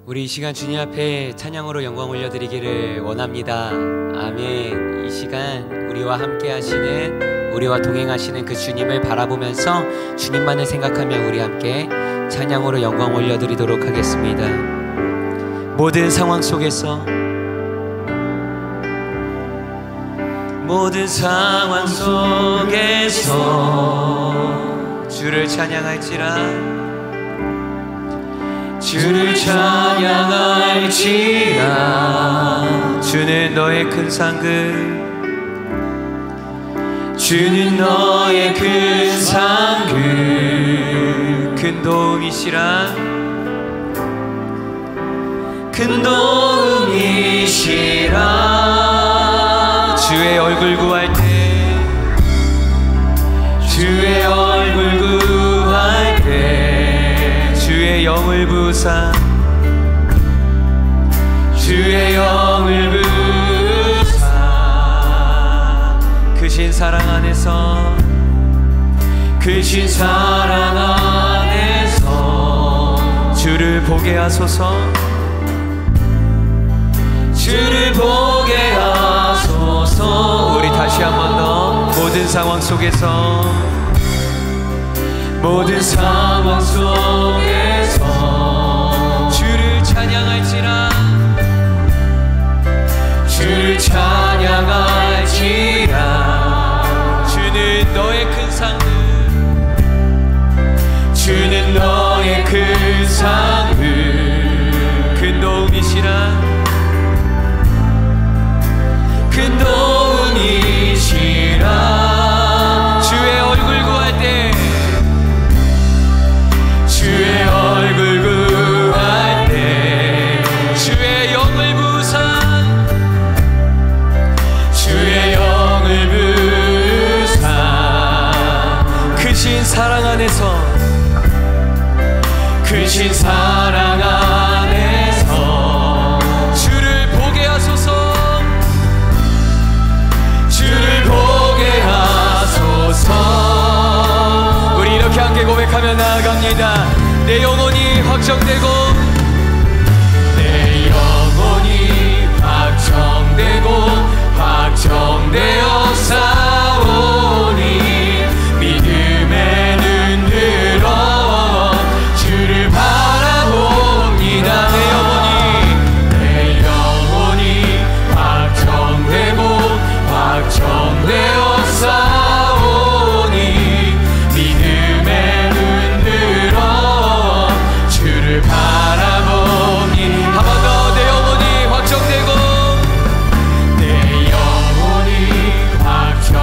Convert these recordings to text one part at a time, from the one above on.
우리 이 시간 주님 앞에 찬양으로 영광 올려드리기를 원합니다. 아멘. 이 시간 우리와 함께 하시는, 우리와 동행하시는 그 주님을 바라보면서 주님만을 생각하며 우리 함께 찬양으로 영광 올려드리도록 하겠습니다. 모든 상황 속에서, 모든 상황 속에서 주를 찬양할지라, 주를 찬양할지라. 주는 너의 큰 상급, 주는 너의 큰 상급, 큰 도움이시라, 큰 도움이시라. 주의 얼굴 구할 때, 주의 얼굴 구할 때, 주의 영을 부사, 주의 영을 부사. 크신 사랑 안에서, 크신 사랑 안에서 주를 보게 하소서, 주를 보게 하소서. 우리 다시 한 번 더. 모든 상황 속에서, 모든 상황 속에서 주를 찬양할지라, 주를 찬양할지라. 주는 너의 큰 상급, 주는 너의 큰 상급, 큰 도움이시라, 큰 도움이시라. 주의 얼굴 구할 때, 주의 얼굴 구할 때, 주의 영을 부사, 주의 영을 부사. 크신 사랑 안에서, 크신 사랑 안에서 주를 보게 하소서, 주를 보게 하소서. 우리 이렇게 함께 고백하며 나아갑니다. 내 영혼이 확정되고, 내 영혼이 확정되고, 확정되어 싸우니 믿음의 눈 들어 주를 바라봅니다. 내 영혼이 확정되고, 확정되어 싸우니 믿음의 눈 들어 주를 바라보니. 한 번 더. 내 영혼이 확정되고, 내 영혼이 확정되고,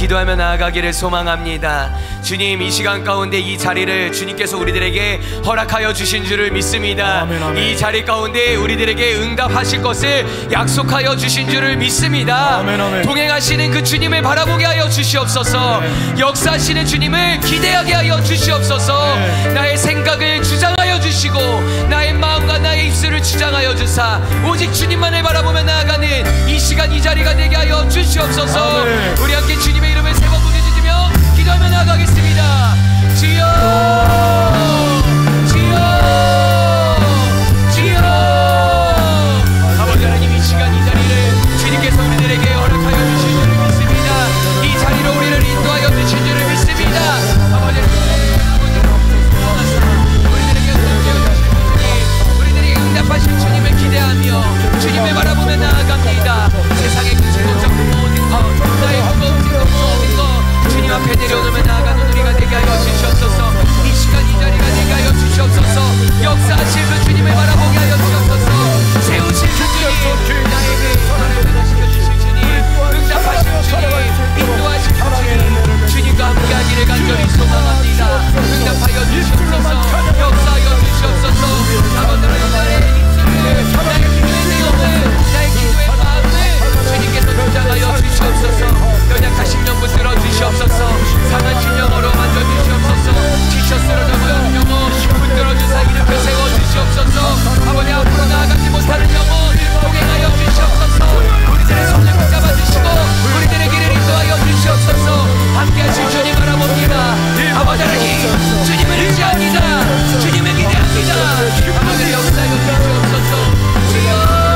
기도하며 나아가기를 소망합니다. 주님, 이 시간 가운데 이 자리를 주님께서 우리들에게 허락하여 주신 줄을 믿습니다. 아멘, 아멘. 이 자리 가운데 우리들에게 응답하실 것을 약속하여 주신 줄을 믿습니다. 아멘, 아멘. 동행하시는 그 주님을 바라보게 하여 주시옵소서. 역사하시는 주님을 기대하게 하여 주시옵소서. 나의 생각을 주장하여 주시고 나의 마음과 나의 입술을 주장하여 주사 오직 주님만을 바라보며 나아가는 이 시간 이 자리가 되게 하여 주시옵소서. 아멘. 우리 함께 주님의 이름을 세 번 부르짖으며 기도하며 나아가겠습니다. 주여, 주여, 주여. 아버지 하나님, 이 시간 이 자리를 주님께서 우리들에게 허락하여 주신 줄을 믿습니다. 이 자리로 우리를 인도하여 주신 줄을 믿습니다. 아버지 우리들에게 응답하실 주님을 기대하며 주님을 바라보며 나아갑니다. 세상의 그 즐거운 모든 것, 나의 무거운 모든 것 주님 앞에 내려놓으며 나아가는 우리가 되게 하여 주시옵소서. 이 시간 이 자리가 되게 하여 주시옵소서. 역사하실 그 주님을 바라보게 하여 주옵소서. 세우실 그 주님, 나에게 손을 변화시켜 주실 주님, 응답하실 주님, 인도하실 주님, 주님과 함께하기를 간절히 소망합니다. 응답하여 주시옵소서. 역사하여 주시옵소서. 아버지 하나님, 나의 입술을, 나의 기도의 내용을, 나의 기도의 마음을 주님께서 주장하여 주시옵소서. 연약하신 영혼 들어주시옵소서. 상한 진영으로 만져주시옵소서. 지쳐 쓰러져 보이는 영혼 붙들어주사 이렇게 세워주시옵소서. 아버지, 앞으로 나아가지 못하는 영혼 동행하여 주시옵소서. 우리들의 손을 붙잡아 주시고 우리들의 길을 인도하여 주시옵소서. 함께하실 주님 바라봅니다. 아버지 하나님, 주님을 의지합니다. 주님을 기대합니다. 아버지, 역사하여 주시옵소서. 주여,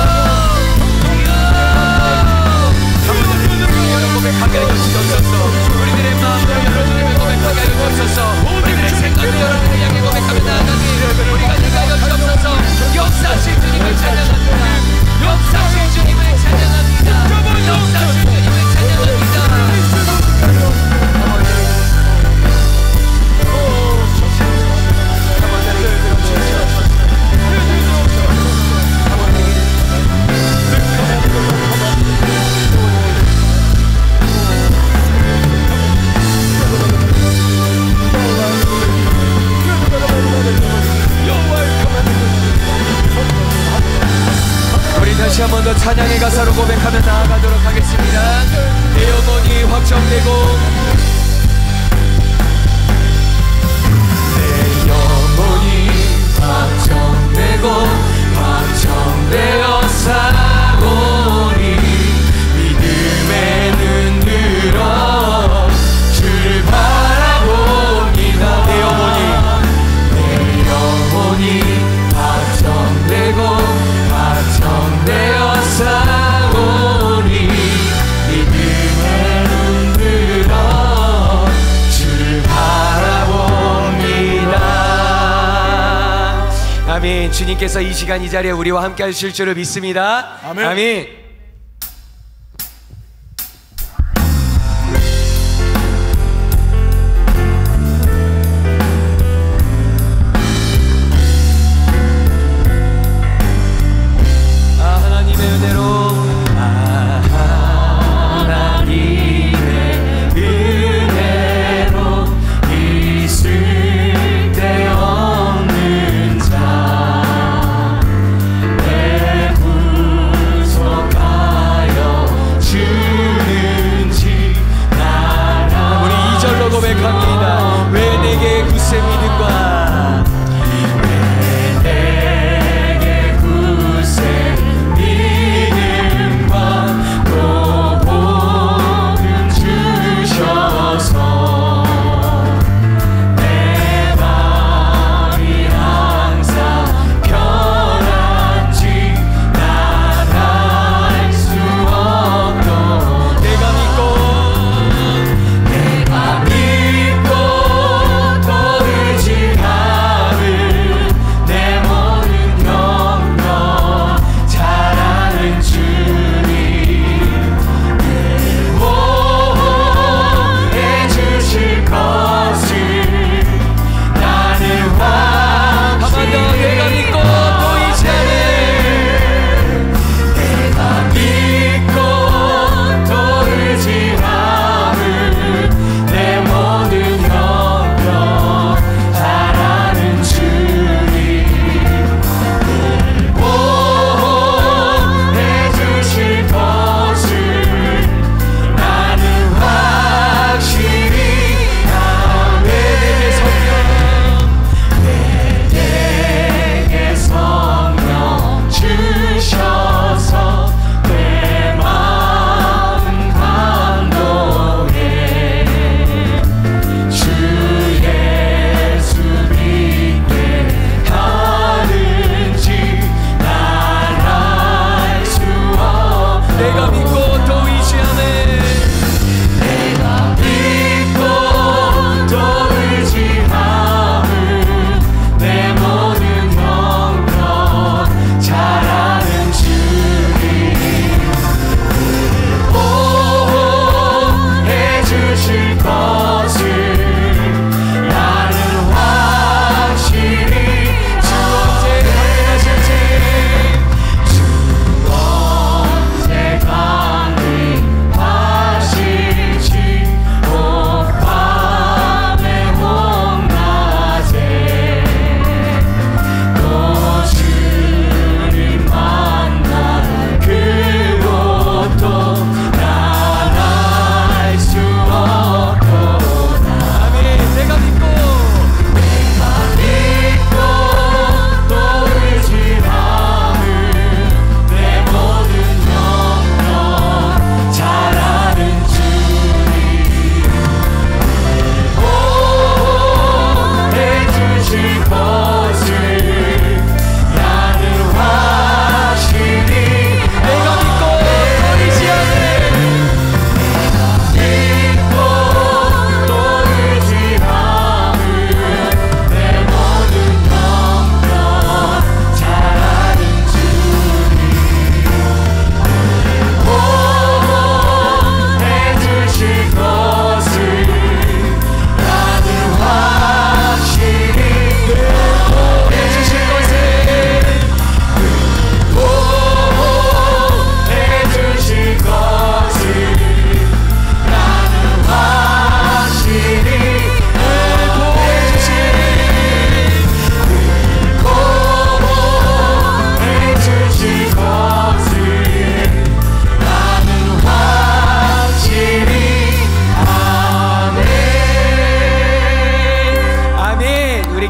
고백하게 하여 주옵소서. 우리들의 마음을 여러분에게 고백하게 하여 주옵소서. 우리들의 생각을 여러분을 향해 고백하며 나아가기 우리가 되게 하여 주옵소서. 역사하실 주님을 찬양합니다. 역사하실 주님을 찬양합니다. 역사하실 주님을 찬양합니다. 다시 한 번 더 찬양의 가사로 고백하며 나아가도록 하겠습니다. 내 영혼이 확정되고 내 영혼이 확정되고 확정되어 사오니 믿음의 눈 들어 주를 바라봅니다. 내 영혼이 확정되고 확정되어 사오니 믿음의 눈 들어 주를 바라봅니다. 아멘. 주님께서 이 시간 이 자리에 우리와 함께 하실 줄을 믿습니다. 아멘. 아멘. 내 구속하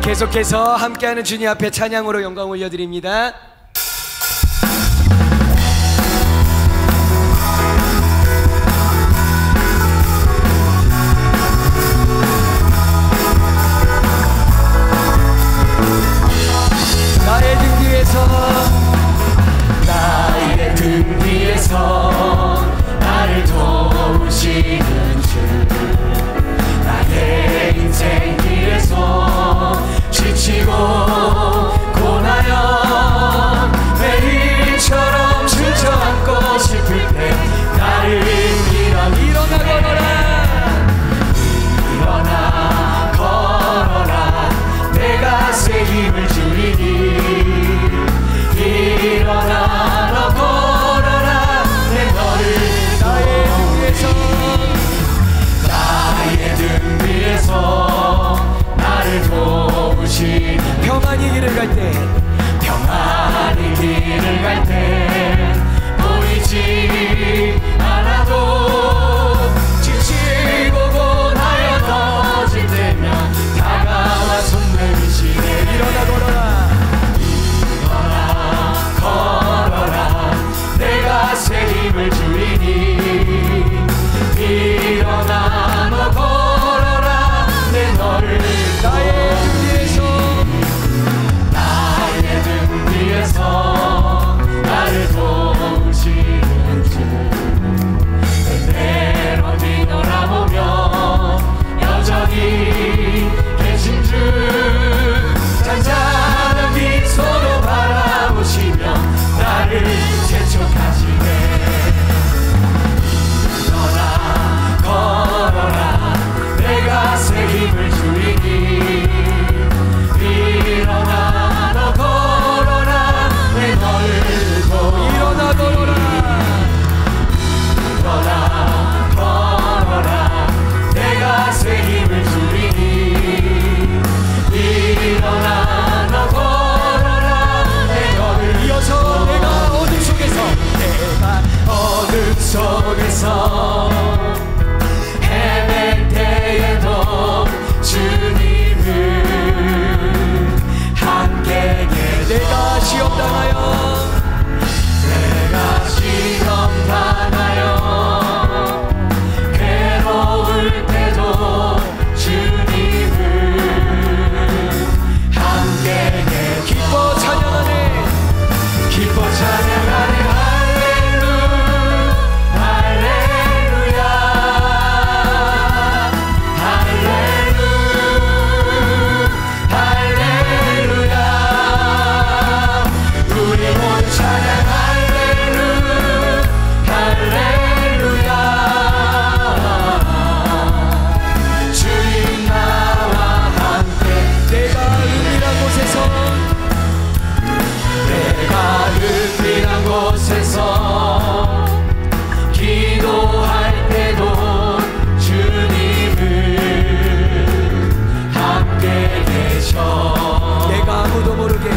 계속해서 함께하는 주님 앞에 찬양으로 영광 올려드립니다. 나의 등 뒤에서 나를 도우시는 주, 나의 인생 길에서 지치고 고나여 매일처럼 주저앉고 싶을 때 나를 일어나 걸어라 내가 새 힘을 주리니 일어나 너 걸어라 내 너를 나의 등 위에서 나를 도우시는 평안히 길을 갈 때 보이지 않아도 지치고 고나여 떨어질 때면 다가와 손 내미시네 일어나 걸어라 내가 새 힘을 주리니 일어나 너 걸어라 내 너를 나의 등 위에서 나를 도우시는 주 때때로 뒤돌아보면 여전히 계신 주 잔잔한 미소로 바라보시며 나를 재촉하시네 일어나 걸어라 내가 새 힘을 주리니 일어나 너 걸어라 내 너를 일어나 걸어라 내가 새 힘을 주리니 일어나 너 걸어라 내 너를 이어서 내가 어둠 속에서 헤맬 때에도 주님을 함께 계셔 내가 시험 당하여 괴로울 때도 주님을 함께 계셔 기뻐 찬양하네 기도할 때도 주님을 함께 계셔 내가 아무도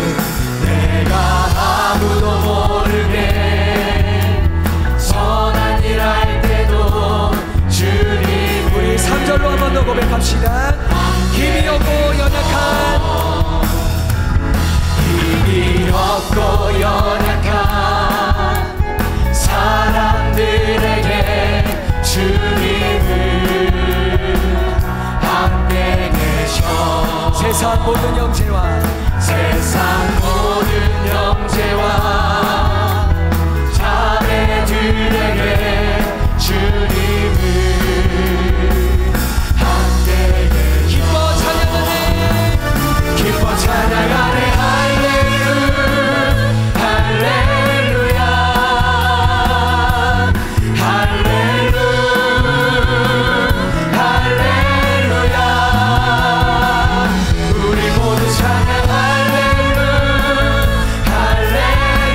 모르게 선한 일 할 때도 주님 우리 3절로 한 번 더 고백합시다. 힘이 없고 연약한 사람들에게 주님을 함께 계셔 세상 모든 형제와 자매들에게 주님을 함께 계셔 기뻐 찬양하네 할렐루야 우리 모두 찬양 할렐루야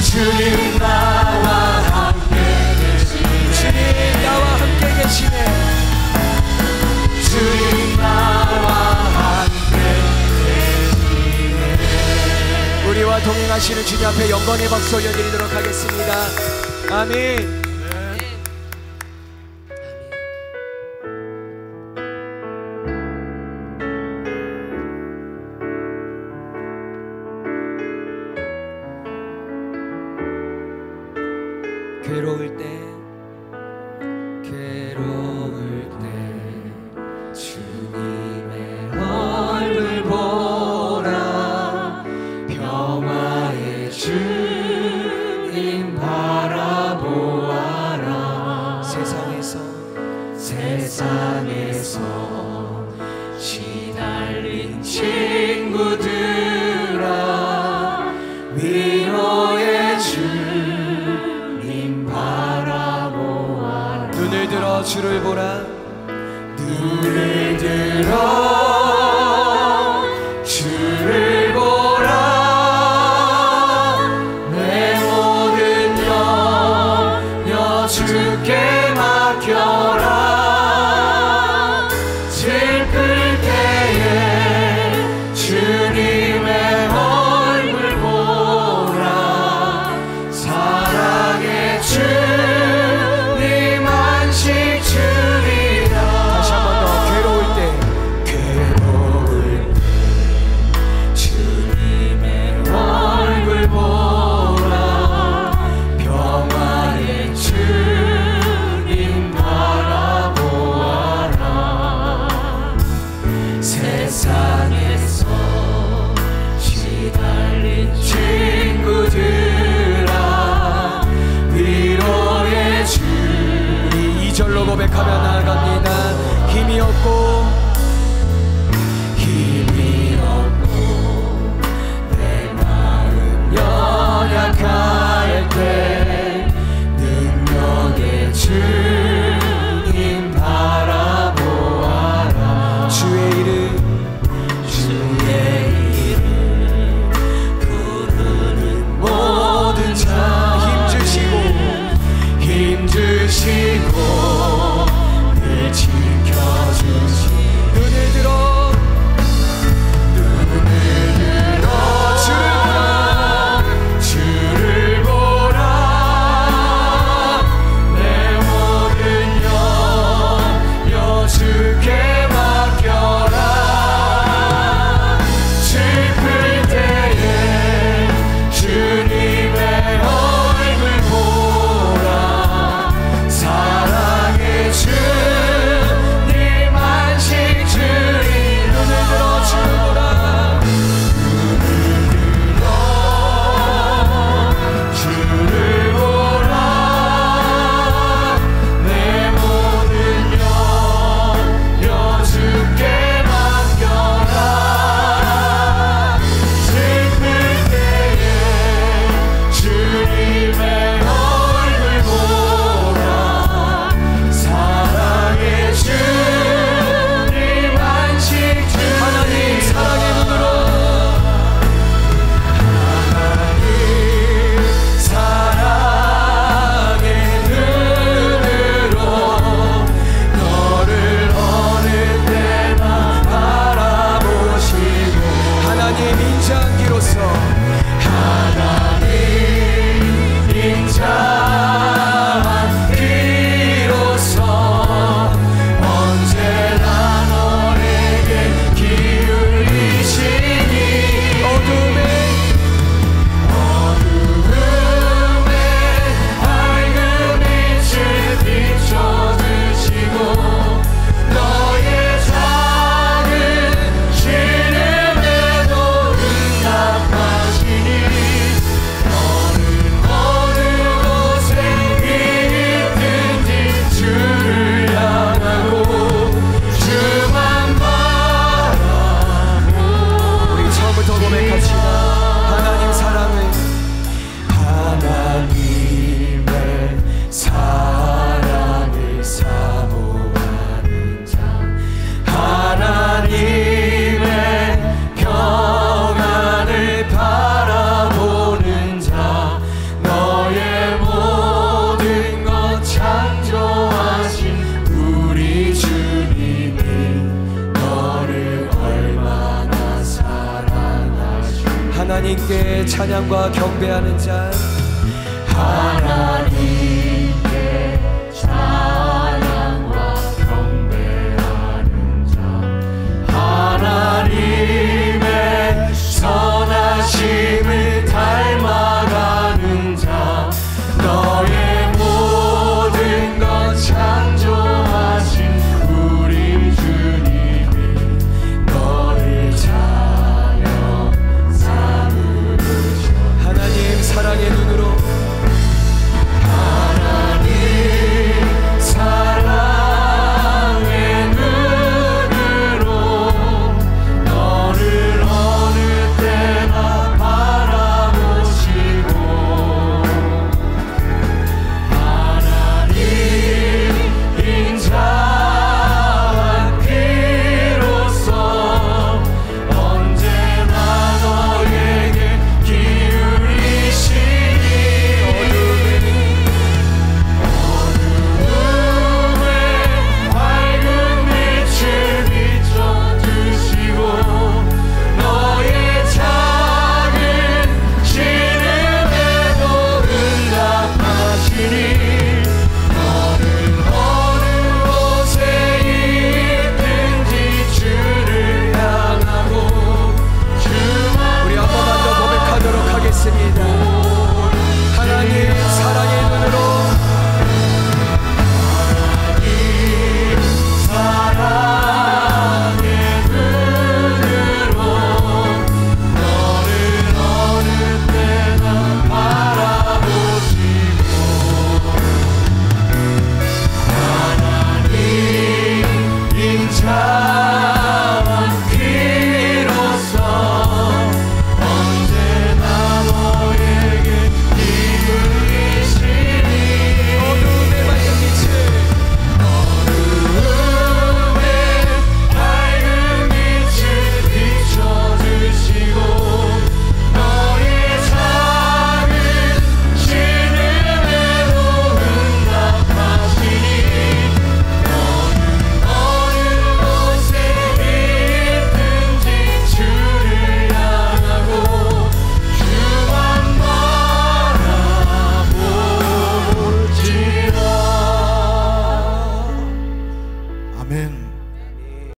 주님 나와 함께 계시네. 주님 나와 함께 계시네. 주님 나와 함께 계시네. 우리와 동행하시는 주님 앞에 영광의 박수 올려드리도록 하겠습니다. 아멘. 괴로울 때 주님의 얼굴 보라. 평화의 주님 바라보아라. 세상에서 시달린 친구들아, 위로의 주님 바라보아라. 눈을 들어 주를 보라. 눈을 들어 주를 보라. 내 모든 염려 주께 맡겨라. 슬플 때에 주님의 얼굴 보라. 사랑의 주님 안식 주리라. 다시 한 번 더. 괴로울 때 주님의 얼굴 보라. 평화의 주님 바라보아라. 세상에서 시달린 친구들아, 위로의 주. 우리 2절로 고백하며 나아갑니다. 힘이 없고 내 마음 연약할 때 능력의 주님 바라보아라. 주의 이름 부르는 모든 자 힘주시고 하나님께 찬양과 경배하는 자